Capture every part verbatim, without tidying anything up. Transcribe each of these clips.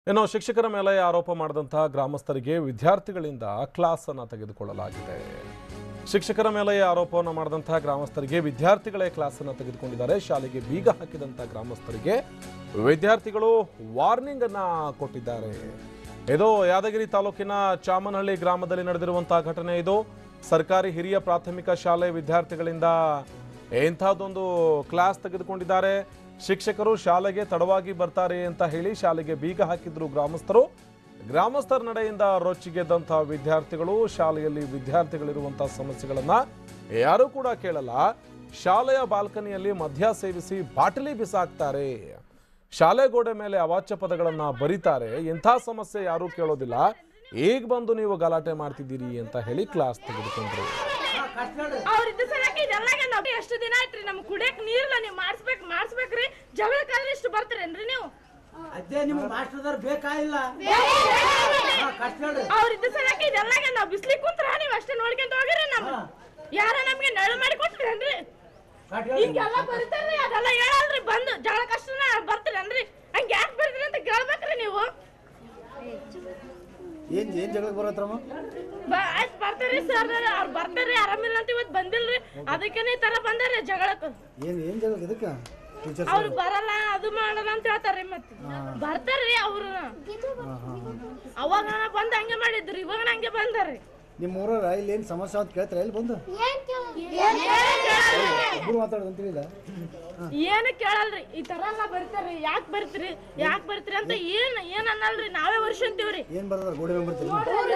ಇನ್ನು ಶಿಕ್ಷಕರ ಮೇಲೆ ಆರೋಪ ಮಾಡಿದಂತಹ ಗ್ರಾಮಸ್ಥರಿಗೆ ವಿದ್ಯಾರ್ಥಿಗಳಿಂದ ಕ್ಲಾಸ್ ಅನ್ನು ತೆಗೆದುಕೊಳ್ಳಲಾಗಿದೆ. ಶಿಕ್ಷಕರ ಮೇಲೆ ಆರೋಪವನ್ನು ಮಾಡಿದಂತಹ ಗ್ರಾಮಸ್ಥರಿಗೆ ವಿದ್ಯಾರ್ಥಿಗಳೇ ಕ್ಲಾಸ್ ಅನ್ನು ತೆಗೆದುಕೊಂಡಿದ್ದಾರೆ. ಶಾಲೆಗೆ ಬೀಗ ಹಾಕಿದಂತಹ ಗ್ರಾಮಸ್ಥರಿಗೆ ವಿದ್ಯಾರ್ಥಿಗಳು ವಾರ್ನಿಂಗ್ ಅನ್ನ ಕೊಟ್ಟಿದ್ದಾರೆ. ಇದು ಯಾದಗಿರಿ ತಾಲೂಕಿನ ಚಾಮನಹಳ್ಳಿ ಗ್ರಾಮದಲ್ಲಿ ನಡೆದಿರುವಂತಹ ಘಟನೆ. ಇದು ಸರ್ಕಾರಿ ಹಿರಿಯ ಪ್ರಾಥಮಿಕ ಶಾಲೆ ವಿದ್ಯಾರ್ಥಿಗಳಿಂದ ಇಂಥದ್ದೊಂದು ಕ್ಲಾಸ್ ತೆಗೆದುಕೊಂಡಿದ್ದಾರೆ. ಶಿಕ್ಷಕರು ಶಾಲೆಗೆ ತಡವಾಗಿ ಬರ್ತಾರೆ ಅಂತ ಹೇಳಿ ಶಾಲೆಗೆ ಬೀಗ ಹಾಕಿದ್ರು ಗ್ರಾಮಸ್ಥರು. ಗ್ರಾಮಸ್ಥರ ನಡೆಯಿಂದ ರೊಚ್ಚಿಗೆದ್ದಂತಹ ವಿದ್ಯಾರ್ಥಿಗಳು ಶಾಲೆಯಲ್ಲಿ ವಿದ್ಯಾರ್ಥಿಗಳಿರುವಂತಹ ಸಮಸ್ಯೆಗಳನ್ನ ಯಾರು ಕೂಡ ಕೇಳಲ್ಲ. ಶಾಲೆಯ ಬಾಲ್ಕನಿಯಲ್ಲಿ ಮದ್ಯ ಸೇವಿಸಿ ಬಾಟಲಿ ಬಿಸಾಕ್ತಾರೆ. ಶಾಲೆ ಗೋಡೆ ಮೇಲೆ ಅವಾಚ್ಯ ಪದಗಳನ್ನ ಬರೀತಾರೆ. ಇಂಥ ಸಮಸ್ಯೆ ಯಾರು ಕೇಳೋದಿಲ್ಲ. ಈಗ ಬಂದು ನೀವು ಗಲಾಟೆ ಮಾಡ್ತಿದ್ದೀರಿ ಅಂತ ಹೇಳಿ ಕ್ಲಾಸ್ ತೆಗೆದುಕೊಂಡ್ರು. ಅವ್ರಿದ್ದ ಸಲಕ್ಕೆ ಇದೆಲ್ಲಾಗ ನಾವು ಎಷ್ಟು ದಿನ ಆಯ್ತ್ರಿ ನಮ್ಗೆ ಕುಡಿಯಕ್ ನೀರಿಲ್ಲ. ನೀವು ಮಾಡಿಸ್ಬೇಕು ಮಾಡಿಸ್ಬೇಕ್ರಿ. ಜಗಳಕ್ಕಾದ್ರೆ ಇಷ್ಟು ಬರ್ತೀರೇನ್ರಿ ನೀವು? ಅದೇ ನಿಮ್ಗೆ ಮಾಸ್ಟರ್ದಾರ್ ಬೇಕಾಗಿಲ್ಲ. ಅವ್ರಿದ್ದ ಸಲಕ್ಕೆ ಇದೆಲ್ಲಾಗ ನಾವು ಬಿಸ್ಲಿಕ್ಕೆ ಕುಂತ್ರ ನೀವು ಅಷ್ಟೇ ನೋಡ್ಕೊಂತ ಹೋಗಿರಿ. ನಮ್ಮ ಯಾರ ನಮ್ಗೆ ನೆರಳು ಮಾಡಿ ಕೊಟ್ರೇನ್ರಿ? ಹಿಂಗೆಲ್ಲ ಬರೀತಾರ್ರಿ, ಅದೆಲ್ಲ ಹೇಳಲ್ರಿ. ಬಂದು ಜಗಳ ಕಷ್ಟನ ಬರ್ತೀರೇನ್ರಿ? ಹಂಗೆ ಯಾಕೆ ಬರ್ತೀರಿ ಅಂತ ಕೇಳ್ಬೇಕ್ರಿ ನೀವು. ಏನ್ ಏನ್ ಜಗಳಕ್ಕೆ ಬರತ್ರಮ್ಮ? ಆಯ್ತು ಬರ್ತಾರ್ರಿ ಸರ್, ಅವ್ರು ಬರ್ತಾರ್ರಿ. ಆರಾಮಿಲ್ಲ ಅಂತ ಇವತ್ತು ಬಂದಿಲ್ರಿ, ಅದಕ್ಕೇನೆ ಈ ತರ ಬಂದಾರ್ರಿ ಜಗಳಕ್ಕೆ. ಏನ್ ಏನ್ ಜಗಳ ಇದಕ್ಕ? ಅವ್ರು ಬರಲ್ಲ ಅದು ಮಾಡಲ್ಲ ಅಂತ ಹೇಳ್ತಾರ್ರಿ. ಮತ್ತೆ ಬರ್ತಾರ್ರಿ ಅವ್ರು. ಅವಾಗ ಬಂದ್ ಹಂಗೆ ಮಾಡಿದ್ರು, ಇವಾಗ ಹಂಗೆ ಬಂದಾರ್ರಿ. ನಿಮ್ಮ ಊರಾಗ ಇಲ್ಲಿ ಏನ್ ಸಮಸ್ಯೆ ಅಂತ ಕೇಳ್ತಾರೆ? ಎಲ್ಲಿ ಬಂದು ಒಬ್ರು ಮಾತಾಡೋದು ತಿಳಿಲ್ಲ. ಏನು ಕೇಳಲ್ರಿ. ಈ ತರ ಎಲ್ಲ ಬರ್ತಾರ್ರಿ. ಯಾಕೆ ಬರ್ತೀರಿ ಯಾಕೆ ಬರ್ತೀರಿ ಅಂತ ಏನ್ ಏನ್ ಅನ್ನಲ್ರಿ. ನಾವೇ ವರ್ಷ ಅಂತೀವ್ರಿ. ಏನ್ ಬರ್ತಾರ ಗೋಡೆ ಮೇಲೆ ಬರ್ತೀರಿ?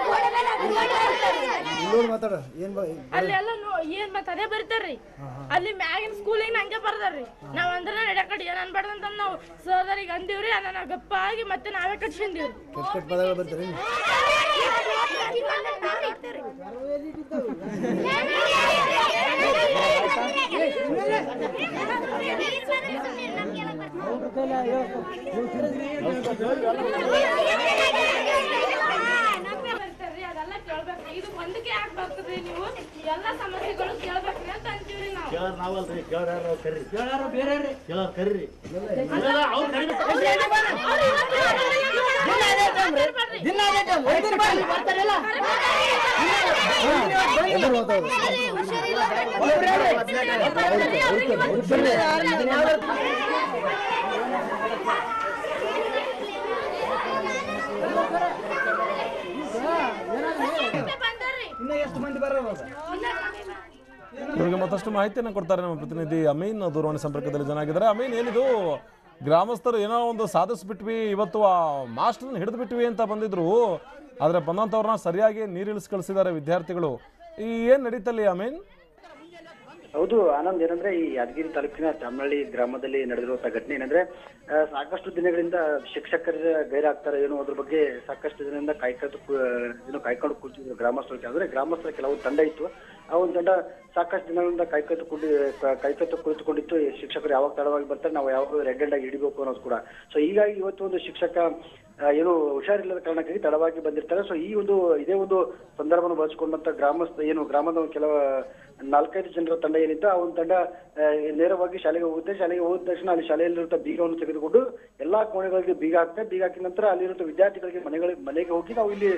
ಇಲ್ಲೋಡಿ ಮಾತಾಡ. ಏನ್ ಅಲ್ಲಿ ಎಲ್ಲ ಏನ್ ಮತ್ತ ಅದೇ ಬರ್ತಾರ್ರಿ. ಅಲ್ಲಿ ಮ್ಯಾಗಿನ ಸ್ಕೂಲಿಗೆ ಹಂಗೆ ಬರ್ದಾರ್ರಿ. ನಾವ್ ಅಂದ್ರೆ ನಡೆ ಕಡೆ ಏನ್ ಅನ್ಬಾರ್ದು ಅಂತ ನಾವು ಸೋದರಿಗೆ ಅಂದಿವ್ರಿ. ಅದನ್ನ ಗಪ್ಪ ಆಗಿ ಮತ್ತೆ ನಾವೇ ಕಟ್ಸಿಂದಿವ್ರಿ. ಕೆಟ್ಟ ಕೆಟ್ಟ ಪದಗಳು ಬರ್ತಾರೆ. ಅದೆಲ್ಲ ಕೇಳ್ಬೇಕ್ರಿ. ಇದು ಒಂದಕ್ಕೆ ಯಾಕೆ ಬರ್ತದ್ರಿ? ನೀವು ಎಲ್ಲಾ ಸಮಸ್ಯೆಗಳು ಕೇಳ್ಬೇಕ್ರಿ ಅಂತ ಅಂತೀವ್ರಿ ನಾವು. ನಾವಲ್ರಿ ಕೇಳಾರ ಕರ್ರಿ. ಕೇಳಾರ ಬೇರೆ ಕೇಳಾರ ಕರ್ರಿ. ಇವ್ರಿಗೆ ಮತ್ತಷ್ಟು ಮಾಹಿತಿಯನ್ನು ಕೊಡ್ತಾರೆ ನಮ್ಮ ಪ್ರತಿನಿಧಿ ಅಮೀನ್. ದೂರವಾಣಿ ಸಂಪರ್ಕದಲ್ಲಿ ಜನ ಆಗಿದ್ದಾರೆ. ಅಮೀನ್, ಏನಿದು ಗ್ರಾಮಸ್ಥರು ಏನೋ ಒಂದು ಸಾಧಿಸ್ಬಿಟ್ವಿ, ಇವತ್ತು ಆ ಮಾಸ್ಟರ್ನ ಹಿಡಿದು ಬಿಟ್ವಿ ಅಂತ ಬಂದಿದ್ರು, ಆದ್ರೆ ಬಂದಂಥವ್ರನ್ನ ಸರಿಯಾಗಿ ನೀರಿಳಿಸಿ ಕಳಿಸಿದ್ದಾರೆ ವಿದ್ಯಾರ್ಥಿಗಳು. ಈ ಏನ್ ನಡೀತಲ್ಲಿ ಅಮೀನ್? ಹೌದು ಆನಂದ್, ಏನಂದ್ರೆ ಈ ಯಾದಗಿರಿ ತಾಲೂಕಿನ ಚಾಮನಹಳ್ಳಿ ಗ್ರಾಮದಲ್ಲಿ ನಡೆದಿರುವಂತಹ ಘಟನೆ ಏನಂದ್ರೆ ಸಾಕಷ್ಟು ದಿನಗಳಿಂದ ಶಿಕ್ಷಕರ ಗೈರಾಗ್ತಾರೆ ಏನೋ ಅದ್ರ ಬಗ್ಗೆ ಸಾಕಷ್ಟು ದಿನದಿಂದ ಕಾಯ್ಕೊಂಡು ಏನು ಕಾಯ್ಕೊಂಡು ಕೂತಿದ್ರು ಗ್ರಾಮಸ್ಥರು. ಅಂದ್ರೆ ಗ್ರಾಮಸ್ಥರ ಕೆಲವು ತಂಡ ಇತ್ತು. ಆ ಒಂದು ತಂಡ ಸಾಕಷ್ಟು ದಿನಗಳಿಂದ ಕಾಯ್ಕೊತ್ತು ಕುಡಿ ಕಾಯ್ಕೊತ್ತು ಕುಳಿತುಕೊಂಡಿತ್ತು. ಶಿಕ್ಷಕರು ಯಾವಾಗ ತಡವಾಗಿ ಬರ್ತಾರೆ, ನಾವು ಯಾವಾಗ ರೆಡ್ ಹ್ಯಾಂಡ್ ಆಗಿ ಹಿಡಿಬೇಕು ಅನ್ನೋದು ಕೂಡ. ಸೊ ಹೀಗಾಗಿ ಇವತ್ತು ಒಂದು ಶಿಕ್ಷಕ ಏನು ಹುಷಾರಿಲ್ಲದ ಕಾರಣಕ್ಕಾಗಿ ತಡವಾಗಿ ಬಂದಿರ್ತಾರೆ. ಸೊ ಈ ಒಂದು ಇದೇ ಒಂದು ಸಂದರ್ಭವನ್ನು ಬಳಸಿಕೊಂಡಂತ ಗ್ರಾಮಸ್ಥ ಏನು ಗ್ರಾಮದ ಕೆಲವು ನಾಲ್ಕೈದು ಜನರ ತಂಡ ಏನಿತ್ತು, ಆ ಒಂದು ತಂಡ ನೇರವಾಗಿ ಶಾಲೆಗೆ ಹೋಗುತ್ತೆ. ಶಾಲೆಗೆ ಹೋದ ತಕ್ಷಣ ಅಲ್ಲಿ ಶಾಲೆಯಲ್ಲಿರುವಂತಹ ಬೀಗವನ್ನು ತೆಗೆದುಕೊಂಡು ಎಲ್ಲಾ ಕೋಣೆಗಳಿಗೆ ಬೀಗ ಹಾಕ್ತಾರೆ. ಬೀಗ ಹಾಕಿದ ನಂತರ ಅಲ್ಲಿರುವಂತಹ ವಿದ್ಯಾರ್ಥಿಗಳಿಗೆ ಮನೆಗಳಿಗೆ ಮನೆಗೆ ಹೋಗಿ ನಾವು ಇಲ್ಲಿ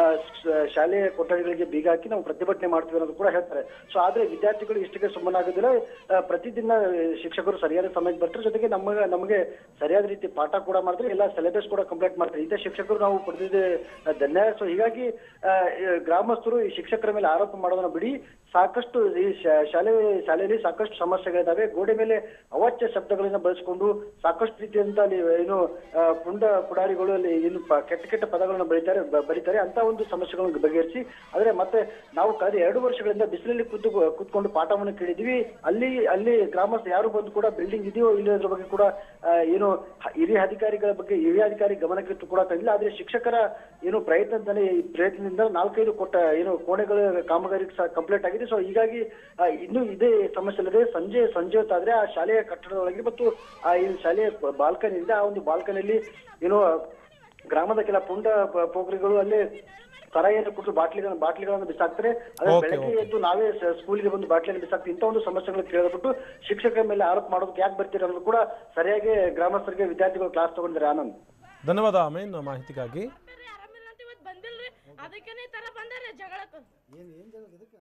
ಶಾಲೆಯ ಕೊಠಡಿಗಳಿಗೆ ಬೀಗ ಹಾಕಿ ನಾವು ಪ್ರತಿಭಟನೆ ಮಾಡ್ತೀವಿ ಅನ್ನೋದು ಕೂಡ ಹೇಳ್ತಾರೆ. ಸೊ ಆದ್ರೆ ವಿದ್ಯಾರ್ಥಿಗಳು ಇಷ್ಟಕ್ಕೆ ಸುಮ್ಮನಾಗೋದಿಲ್ಲ. ಪ್ರತಿದಿನ ಶಿಕ್ಷಕರು ಸರಿಯಾದ ಸಮಯಕ್ಕೆ ಬರ್ತಾರೆ. ಜೊತೆಗೆ ನಮಗೆ ನಮಗೆ ಸರಿಯಾದ ರೀತಿ ಪಾಠ ಕೂಡ ಮಾಡ್ತಾರೆ. ಎಲ್ಲ ಸಿಲೆಬಸ್ ಕೂಡ ಕಂಪ್ಲೀಟ್ ಮಾಡ್ತಾರೆ. ಇಂಥ ಶಿಕ್ಷಕರು ನಾವು ಪಡೆದಿದ್ದೆ ಧನ್ಯವಾದ. ಸೊ ಹೀಗಾಗಿ ಗ್ರಾಮಸ್ಥರು ಈ ಶಿಕ್ಷಕರ ಮೇಲೆ ಆರೋಪ ಮಾಡೋದನ್ನ ಬಿಡಿ. ಸಾಕಷ್ಟು ಈ ಶಾಲೆ ಶಾಲೆಯಲ್ಲಿ ಸಾಕಷ್ಟು ಸಮಸ್ಯೆಗಳಿದಾವೆ. ಗೋಡೆ ಮೇಲೆ ಅವಾಚ್ಯ ಶಬ್ದಗಳನ್ನ ಬಳಸಿಕೊಂಡು ಸಾಕಷ್ಟು ರೀತಿಯಂತ ಅಲ್ಲಿ ಏನು ಪುಂಡ ಪುಡಾರಿಗಳು ಅಲ್ಲಿ ಏನು ಕೆಟ್ಟ ಕೆಟ್ಟ ಪದಗಳನ್ನ ಬರೀತಾರೆ ಬರೀತಾರೆ ಅಂತ ಒಂದು ಸಮಸ್ಯೆಗಳನ್ನು ಬಗೆಹರಿಸಿ. ಆದ್ರೆ ಮತ್ತೆ ನಾವು ಕಳೆದ ಎರಡು ವರ್ಷಗಳಿಂದ ಬಿಸಿಲಲ್ಲಿ ಕೂತು ಕೂತ್ಕೊಂಡು ಪಾಠವನ್ನು ಕೇಳಿದ್ವಿ. ಅಲ್ಲಿ ಅಲ್ಲಿ ಗ್ರಾಮಸ್ಥ ಯಾರು ಬಂದು ಕೂಡ ಬಿಲ್ಡಿಂಗ್ ಇದೆಯೋ ಇಲ್ಲದ್ರ ಬಗ್ಗೆ ಕೂಡ ಏನು ಹಿರಿಯ ಅಧಿಕಾರಿಗಳ ಬಗ್ಗೆ ಹಿರಿಯ ಅಧಿಕಾರಿ ಗಮನಕ್ಕೆ ಕೂಡ ತಂದಿಲ್ಲ. ಆದ್ರೆ ಶಿಕ್ಷಕರ ಏನು ಪ್ರಯತ್ನದಲ್ಲಿ ಪ್ರಯತ್ನದಿಂದ ನಾಲ್ಕೈದು ಕೊಟ್ಟ ಏನು ಕೋಣೆಗಳ ಕಾಮಗಾರಿ ಕಂಪ್ಲೀಟ್ ಆಗಿದೆ. ಸೊ ಹೀಗಾಗಿ ಇನ್ನು ಇದೇ ಸಮಸ್ಯೆ ಇಲ್ಲದೆ ಸಂಜೆ ಸಂಜೆ ಹೊತ್ತಾದ್ರೆ ಆ ಶಾಲೆಯ ಕಟ್ಟಡದೊಳಗೆ ಮತ್ತು ಆ ಏನು ಶಾಲೆಯ ಬಾಲ್ಕನಿ ಇದೆ, ಆ ಒಂದು ಬಾಲ್ಕನಿಯಲ್ಲಿ ಏನು ಗ್ರಾಮದ ಕೆಲ ಪುಂಡ ಪೋಖ್ರಿಗಳು ಅಲ್ಲೇ ಸರಾಯಿಯನ್ನು ಕೊಟ್ಟು ಬಾಟ್ಲಿಗಳನ್ನು ಬಾಟ್ಲಿಗಳನ್ನು ಬಿಸಾಕ್ತಾರೆ. ಅದೇ ಬೆಳಗ್ಗೆ ಎದ್ದು ನಾವೇ ಸ್ಕೂಲಿಗೆ ಬಂದು ಬಾಟ್ಲಿಯನ್ನು ಬಿಸಾಕ್ತೀವಿ. ಇಂಥ ಒಂದು ಸಮಸ್ಯೆಗಳು ಕೇಳಬಿಟ್ಟು ಶಿಕ್ಷಕರ ಮೇಲೆ ಆರೋಪ ಮಾಡೋದಕ್ಕೆ ಯಾಕೆ ಬರ್ತೀರ ಅನ್ನೋದು ಕೂಡ ಸರಿಯಾಗಿ ಗ್ರಾಮಸ್ಥರಿಗೆ ವಿದ್ಯಾರ್ಥಿಗಳು ಕ್ಲಾಸ್ ತಗೊಂಡಿದ್ದಾರೆ. ಆನಂದ್. ಧನ್ಯವಾದ ಅಮೀನ್ ಮಾಹಿತಿಗಾಗಿ. ಆರಾಮಿಲ್ಲ ಅಂತ ಇವತ್ತು ಬಂದಿಲ್ರಿ, ಅದಕ್ಕೇನೆ ಈ ತರ ಬಂದಾರೆ ಜಗಳಕ್ಕೆ. ಏನು ಏನು ಜಗಳ ಇದಕ್ಕೆ